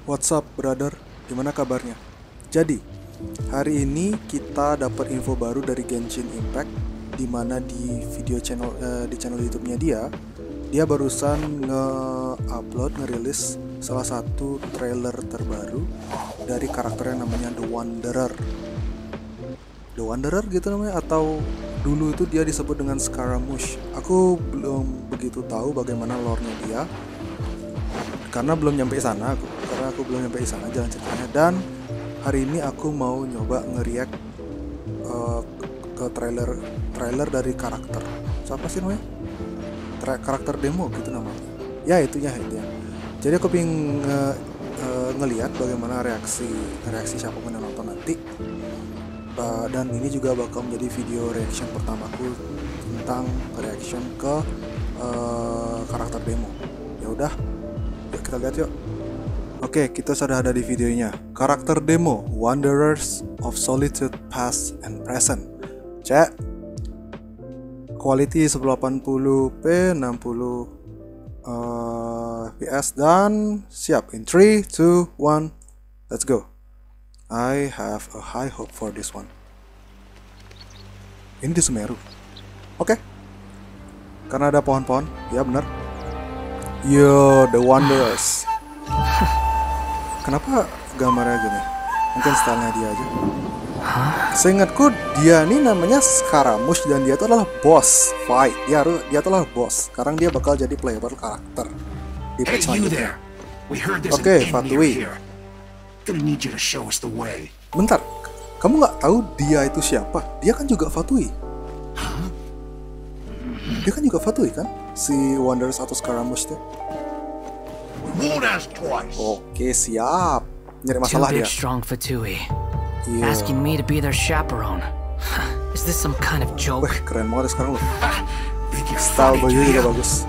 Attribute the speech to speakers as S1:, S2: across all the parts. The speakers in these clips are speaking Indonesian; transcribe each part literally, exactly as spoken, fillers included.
S1: What's up, brother? Gimana kabarnya? Jadi, hari ini kita dapat info baru dari Genshin Impact, di mana di video channel eh, di channel YouTube-nya dia, dia barusan nge-upload, ngerilis salah satu trailer terbaru dari karakter yang namanya The Wanderer. The Wanderer gitu namanya, atau dulu itu dia disebut dengan Scaramouche. Aku belum begitu tahu bagaimana lore-nya dia, karena belum nyampe sana aku, karena aku belum nyampe sana jalan ceritanya. Dan hari ini aku mau nyoba nge-react uh, ke trailer trailer dari karakter, siapa sih namanya, Tra karakter demo gitu namanya ya, itu ya itu ya. Jadi aku pengen nge, uh, ngelihat bagaimana reaksi reaksi siapa pun yang nonton nanti. Uh, dan ini juga bakal menjadi video reaction pertamaku tentang reaction ke uh, karakter demo. Ya udah, yuk kita lihat yuk. Oke, kita sudah ada di videonya. Karakter demo Wanderers of Solitude Past and Present. Cek. Quality seribu delapan puluh p, enam puluh uh, F P S, dan siap. In three, two, one, let's go. I have a high hope for this one. Ini di Sumeru. Oke. Karena ada pohon-pohon. Ya benar. Yo, The Wanderers. Kenapa gambarnya gini? Mungkin stylenya dia aja. Seingatku dia ini namanya Scaramouche dan dia itu adalah boss fight. Dia harus dia adalah boss. Sekarang dia bakal jadi playable karakter di patch selanjutnya. Oke, Fatui. Bentar, kamu nggak tahu dia itu siapa? Dia kan juga Fatui. Dia kan juga Fatui kan? Si Wanderers atau Scaramouche tuh. Oke, siap. Nyari masalah dia.
S2: Strong Fatui.
S1: Yeah.
S2: Asking me to be their chaperone. Is this some kind of joke?
S1: Wih, keren banget sekarang loh. Style baju juga bagus.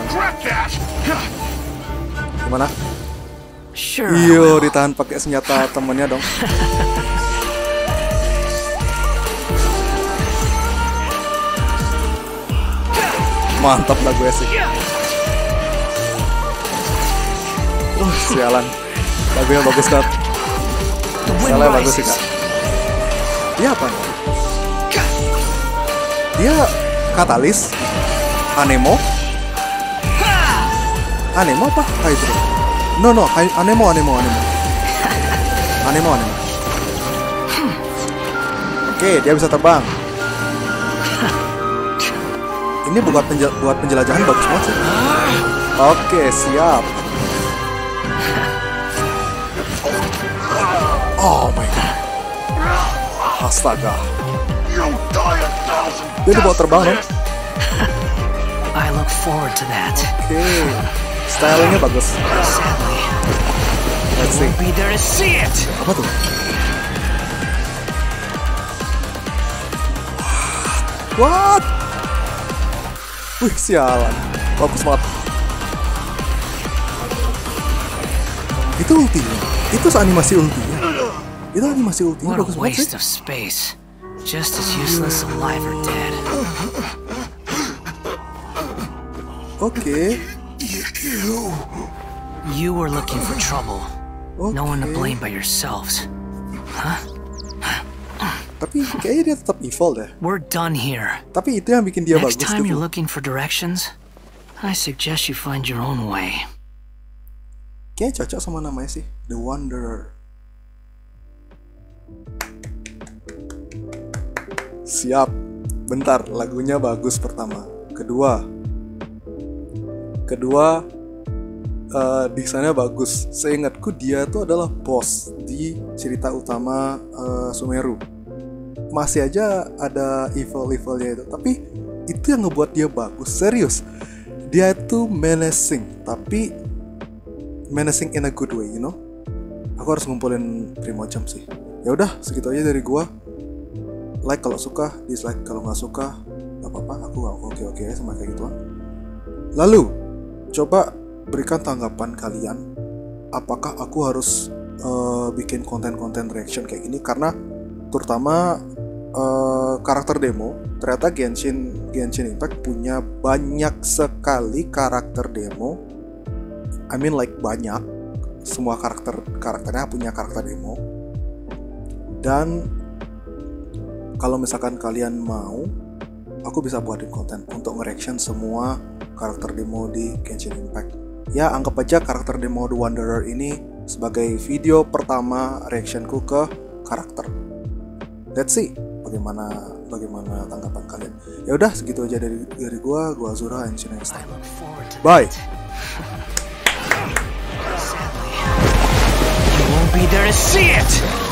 S1: Gimana?
S2: Sure.
S1: Iyo, ditahan pakai senjata temennya dong. Mantap lah gue sih. Uh, sialan. Lagunya bagus banget. Sialan bagus sih kak. Dia apa? Dia katalis, anemo, anemo apa? Hydro. No no, anemo anemo anemo. Anemo anemo. Oke, dia bisa terbang. Ini buat penjel buat penjelajahan bagus banget sih. Oke, siap. Oh my god. Astaga. Dia dibawa terbang dong.
S2: I look forward to that.
S1: Oke. Stylenya bagus.
S2: Sadly,
S1: Let's see.
S2: be there to see it.
S1: Apa tuh? What? Wih, sialan. Bagus banget. Itu ultinya. Itu animasi ultinya. Itu animasi ultinya
S2: What a
S1: bagus banget
S2: waste
S1: sih.
S2: of space. Just as useless alive or dead.
S1: Oke.
S2: You were looking for trouble.
S1: Oke.
S2: No one to blame but yourselves. Huh?
S1: Tapi kayaknya dia tetap evil deh.
S2: We're done here.
S1: Tapi itu yang bikin dia
S2: Next
S1: bagus
S2: time you're
S1: gitu.
S2: looking for directions, I suggest you find your own way.
S1: Kayaknya cocok sama namanya sih, The Wanderer. Siap. Bentar, lagunya bagus pertama. Kedua, kedua uh, desainnya bagus. Seingatku dia tuh adalah boss di cerita utama uh, Sumeru. Masih aja ada evil-evilnya itu, tapi itu yang ngebuat dia bagus. Serius, dia itu menacing, tapi menacing in a good way, you know. Aku harus ngumpulin Primogem sih. Ya udah, segitu aja dari gua. Like kalau suka, dislike kalau nggak suka, nggak apa-apa. Aku oke oke aja sama kayak gituan. Lalu, coba berikan tanggapan kalian. Apakah aku harus uh, bikin konten-konten reaction kayak gini? Karena terutama uh, karakter demo, ternyata Genshin Genshin Impact punya banyak sekali karakter demo. I mean like banyak. semua karakter karakternya punya karakter demo. Dan kalau misalkan kalian mau, aku bisa buatin konten untuk nge-reaction semua karakter demo di Genshin Impact. Ya, anggap aja karakter demo The Wanderer ini sebagai video pertama reactionku ke karakter. Let's see bagaimana bagaimana tanggapan kalian. Ya udah, segitu aja dari dari gua, gua Azura, and see you next time. Bye.
S2: You won't be there to see it!